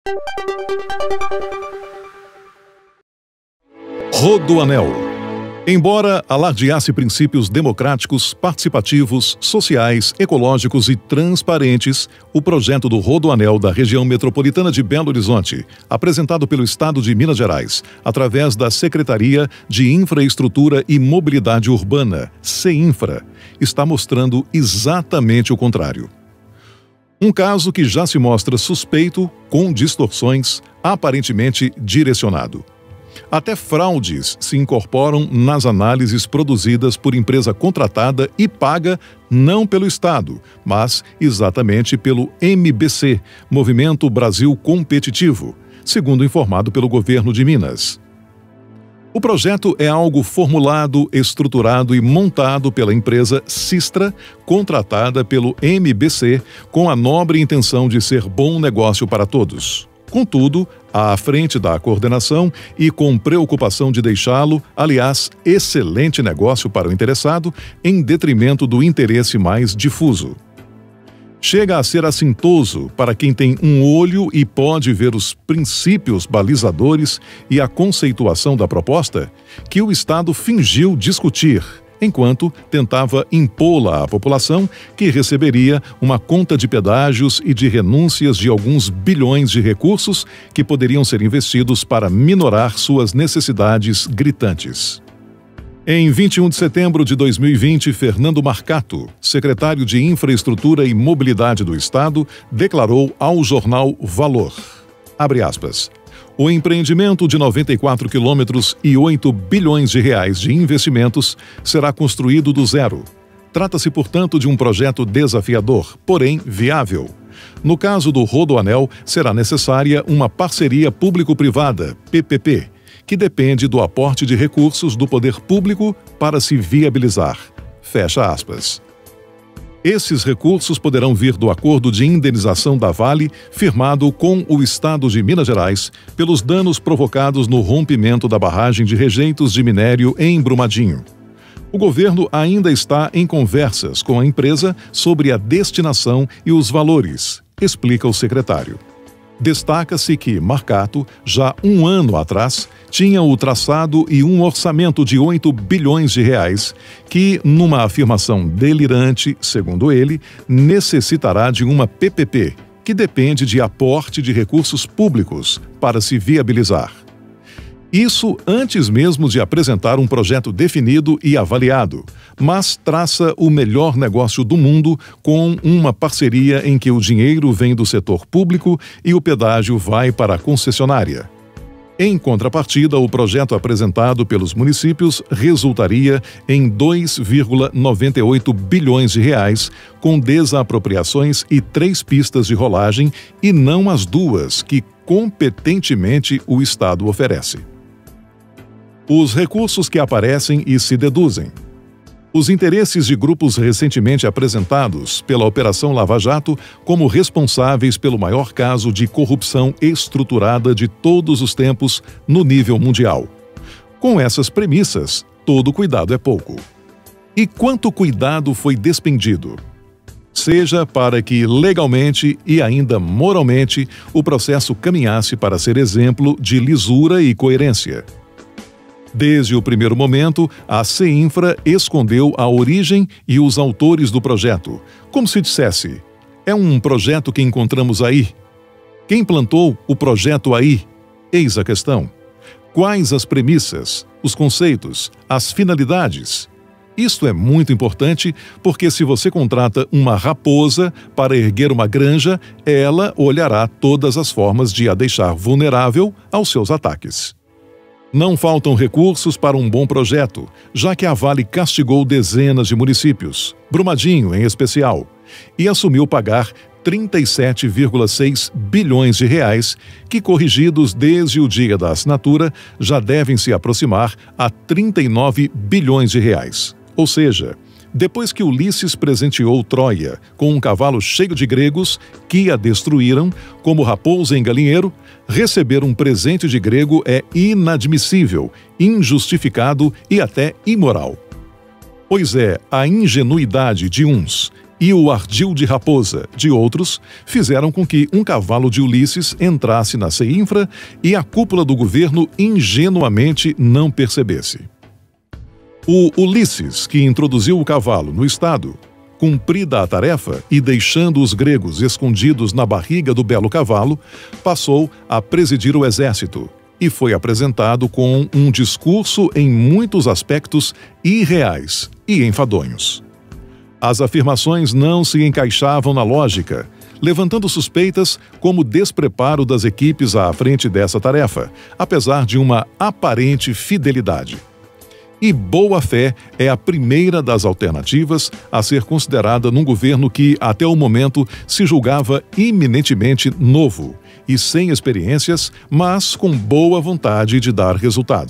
Rodoanel. Embora alardeasse princípios democráticos, participativos, sociais, ecológicos e transparentes, o projeto do Rodoanel da região metropolitana de Belo Horizonte, apresentado pelo Estado de Minas Gerais, através da Secretaria de Infraestrutura e Mobilidade Urbana, CEINFRA, está mostrando exatamente o contrário. Um caso que já se mostra suspeito, com distorções, aparentemente direcionado. Até fraudes se incorporam nas análises produzidas por empresa contratada e paga não pelo Estado, mas exatamente pelo MBC, Movimento Brasil Competitivo, segundo informado pelo governo de Minas. O projeto é algo formulado, estruturado e montado pela empresa Sistra, contratada pelo MBC, com a nobre intenção de ser bom negócio para todos. Contudo, à frente da coordenação e com preocupação de deixá-lo, aliás, excelente negócio para o interessado, em detrimento do interesse mais difuso. Chega a ser assintoso para quem tem um olho e pode ver os princípios balizadores e a conceituação da proposta, que o Estado fingiu discutir, enquanto tentava impô-la à população, que receberia uma conta de pedágios e de renúncias de alguns bilhões de recursos que poderiam ser investidos para minorar suas necessidades gritantes. Em 21 de setembro de 2020, Fernando Marcato, secretário de Infraestrutura e Mobilidade do Estado, declarou ao jornal Valor, abre aspas, o empreendimento de 94 quilômetros e 8 bilhões de reais de investimentos será construído do zero. Trata-se, portanto, de um projeto desafiador, porém viável. No caso do Rodoanel, será necessária uma parceria público-privada, PPP, que depende do aporte de recursos do poder público para se viabilizar. Fecha aspas. Esses recursos poderão vir do acordo de indenização da Vale, firmado com o Estado de Minas Gerais, pelos danos provocados no rompimento da barragem de rejeitos de minério em Brumadinho. O governo ainda está em conversas com a empresa sobre a destinação e os valores, explica o secretário. Destaca-se que Marcato, já um ano atrás, tinha o traçado e um orçamento de 8 bilhões de reais, que, numa afirmação delirante, segundo ele, necessitará de uma PPP, que depende de aporte de recursos públicos para se viabilizar. Isso antes mesmo de apresentar um projeto definido e avaliado, mas traça o melhor negócio do mundo com uma parceria em que o dinheiro vem do setor público e o pedágio vai para a concessionária. Em contrapartida, o projeto apresentado pelos municípios resultaria em 2,98 bilhões de reais, com desapropriações e 3 pistas de rolagem, e não as 2 que competentemente o Estado oferece. Os recursos que aparecem e se deduzem. Os interesses de grupos recentemente apresentados pela Operação Lava Jato como responsáveis pelo maior caso de corrupção estruturada de todos os tempos no nível mundial. Com essas premissas, todo cuidado é pouco. E quanto cuidado foi despendido? Seja para que legalmente e ainda moralmente o processo caminhasse para ser exemplo de lisura e coerência. Desde o primeiro momento, a CEINFRA escondeu a origem e os autores do projeto, como se dissesse, é um projeto que encontramos aí. Quem plantou o projeto aí? Eis a questão. Quais as premissas, os conceitos, as finalidades? Isto é muito importante porque se você contrata uma raposa para erguer uma granja, ela olhará todas as formas de a deixar vulnerável aos seus ataques. Não faltam recursos para um bom projeto, já que a Vale castigou dezenas de municípios, Brumadinho em especial, e assumiu pagar 37,6 bilhões de reais, que corrigidos desde o dia da assinatura, já devem se aproximar a 39 bilhões de reais. Ou seja, depois que Ulisses presenteou Troia com um cavalo cheio de gregos que a destruíram, como raposa em galinheiro, receber um presente de grego é inadmissível, injustificado e até imoral. Pois é a ingenuidade de uns e o ardil de raposa, de outros, fizeram com que um cavalo de Ulisses entrasse na CEINFRA e a cúpula do governo ingenuamente não percebesse. O Ulisses, que introduziu o cavalo no Estado, cumprida a tarefa e deixando os gregos escondidos na barriga do belo cavalo, passou a presidir o exército e foi apresentado com um discurso em muitos aspectos irreais e enfadonhos. As afirmações não se encaixavam na lógica, levantando suspeitas como o despreparo das equipes à frente dessa tarefa, apesar de uma aparente fidelidade. E boa-fé é a primeira das alternativas a ser considerada num governo que, até o momento, se julgava eminentemente novo e sem experiências, mas com boa vontade de dar resultado.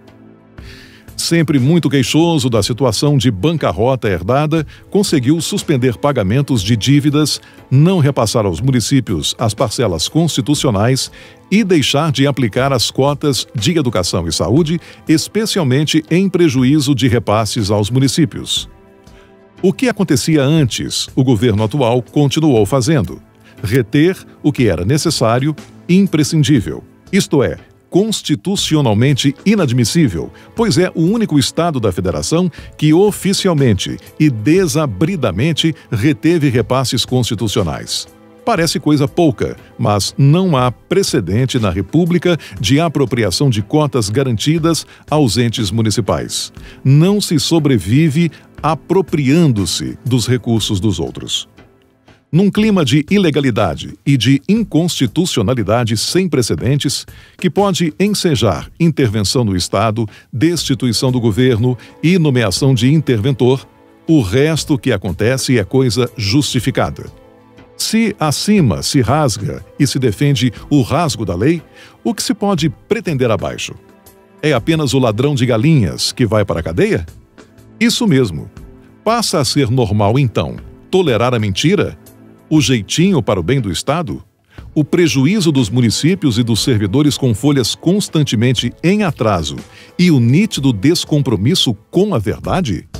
Sempre muito queixoso da situação de bancarrota herdada, conseguiu suspender pagamentos de dívidas, não repassar aos municípios as parcelas constitucionais e deixar de aplicar as cotas de educação e saúde, especialmente em prejuízo de repasses aos municípios. O que acontecia antes, o governo atual continuou fazendo: reter o que era necessário e imprescindível, isto é, constitucionalmente inadmissível, pois é o único estado da federação que oficialmente e desabridamente reteve repasses constitucionais. Parece coisa pouca, mas não há precedente na República de apropriação de cotas garantidas aos entes municipais. Não se sobrevive apropriando-se dos recursos dos outros. Num clima de ilegalidade e de inconstitucionalidade sem precedentes, que pode ensejar intervenção no Estado, destituição do governo e nomeação de interventor, o resto que acontece é coisa justificada. Se acima se rasga e se defende o rasgo da lei, o que se pode pretender abaixo? É apenas o ladrão de galinhas que vai para a cadeia? Isso mesmo. Passa a ser normal, então, tolerar a mentira? O jeitinho para o bem do Estado? O prejuízo dos municípios e dos servidores com folhas constantemente em atraso e o nítido descompromisso com a verdade?